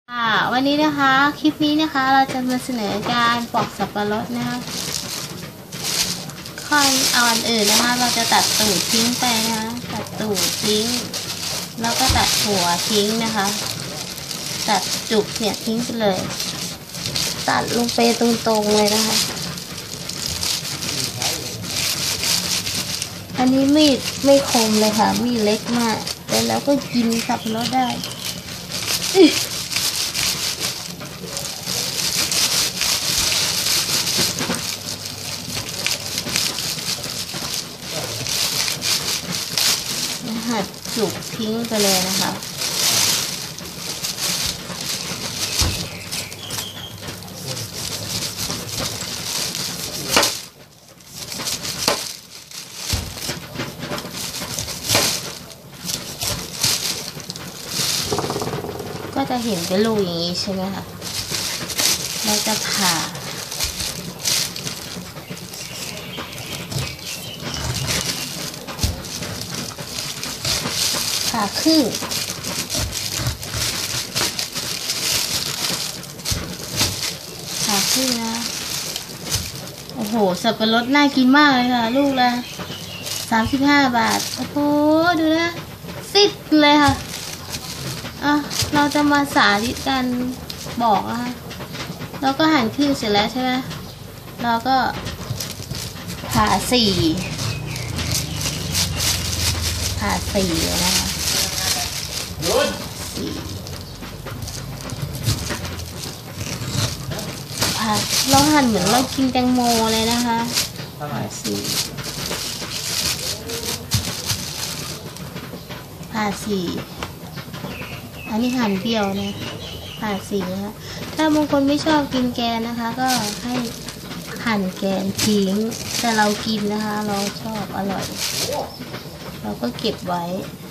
วันนี้นะคะคลิปนี้นะคะเราจะมาเสนอการปอกสับปะรดนะคะก่อนอื่นนะคะเราจะตัดตูดทิ้งไปนะคะตัดตูดทิ้งแล้วก็ตัดหัวทิ้งนะคะตัดจุกเนี่ยทิ้งไปเลยตัดลงไปตรงๆเลยนะคะอันนี้มีดไม่คมเลยค่ะมีดเล็กมากแต่แล้วก็กินสับปะรดได้หัดจุกทิ้งไปเลยนะคะก็จะเห็นเป็นลูกอย่างนี้ใช่ไหมคะเราจะผ่าครึ่งนะโอ้โหสับปะรดน่ากินมากเลยค่ะลูกละ35 บาทโอ้โหดูนะซิดเลยค่ะเราจะมาสาธิตกันบอกนะคะเราก็หั่นครึ่งเสร็จแล้วใช่ไหมเราก็ผ่าสี่เลยนะคะเราหั่นเหมือนเรากินแตงโมเลยนะคะผ่าสี่อันนี้หั่นเดี่ยวนะผ่าสี่นะคะถ้าบางคนไม่ชอบกินแกนนะคะก็ให้หั่นแกนทิ้งแต่เรากินนะคะเราชอบอร่อยเราก็เก็บไว้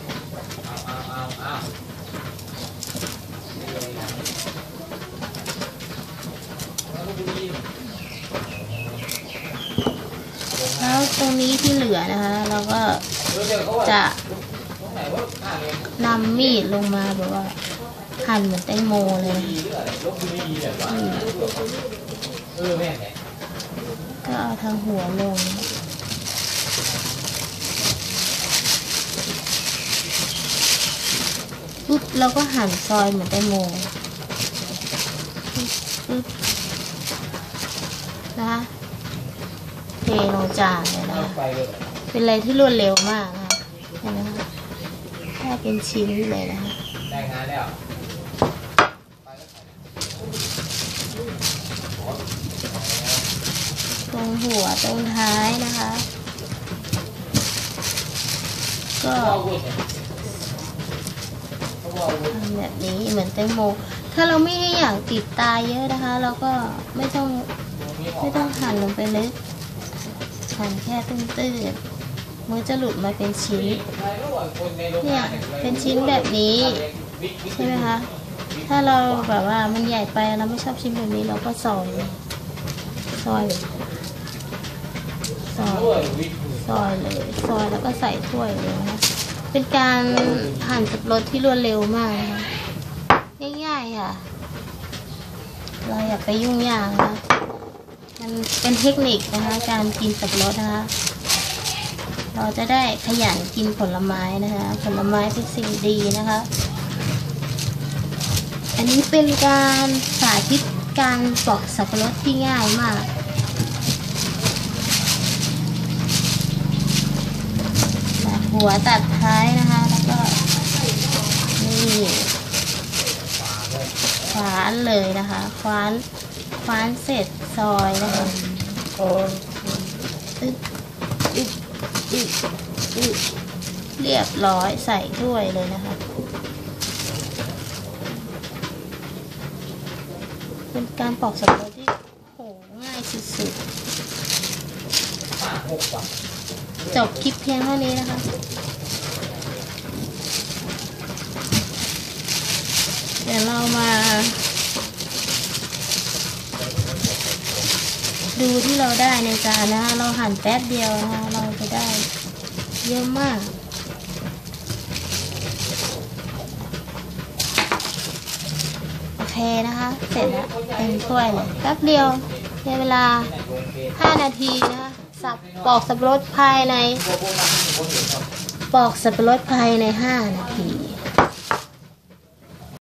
แล้วตรงนี้ที่เหลือนะคะเราก็จะนำมีดลงมาแบบว่าหั่นเหมือนแตงโมเลยก็เอาทางหัวลงปุ๊บเราก็หั่นซอยเหมือนแตงโมปุ๊บนะคะเทลงจานเลยนะคะเป็นอะไรที่รวดเร็วมากนะคะเห็นไหมคะแค่เป็นชิ้นเลยนะคะได้งานแล้วตรงหัวตรงท้ายนะคะก็ทำแบบนี้เหมือนแตงโมถ้าเราไม่ให้อยากติดตาเยอะนะคะเราก็ไม่ต้องหั่นลงไปลึกหั่นแค่ตื้นๆมันจะหลุดมาเป็นชิ้นเนี่ยเป็นชิ้นแบบนี้ใช่ไหมคะถ้าเราแบบว่ามันใหญ่ไปเราไม่ชอบชิ้นแบบนี้เราก็ซอยเลยซอยเลยซอยแล้วก็ใส่ถ้วยเลยนะคะเป็นการหั่นสับปะรดที่รวดเร็วมากนะคะง่ายๆค่ะเราอย่าไปยุ่งยากนะมันเป็นเทคนิคนะคะการกินสับปะรดนะคะเราจะได้ขยันกินผลไม้นะคะผลไม้เป็นสิ่งดีนะคะอันนี้เป็นการสาธิตการปอกสับปะรดที่ง่ายมากตัดหัวตัดท้ายนะคะแล้วก็นี่คว้านเลยนะคะคว้านเสร็จซอยนะคะเรียบร้อยใส่ถ้วยเลยนะคะเป็นการปอกสับปะรดที่โหง่ายสุดๆจบคลิปเพียงเท่านี้นะคะเดี๋ยวเรามาดูที่เราได้ในจานนะคะเราหั่นแป๊บเดียวนะคะเราจะได้เยอะมาก เคเคนะคะ เสร็จแล้วเต็มถ้วยเลยแป๊บเดียวในเวลา5 นาทีนะคะปอกสับปะรดภายใน5 นาที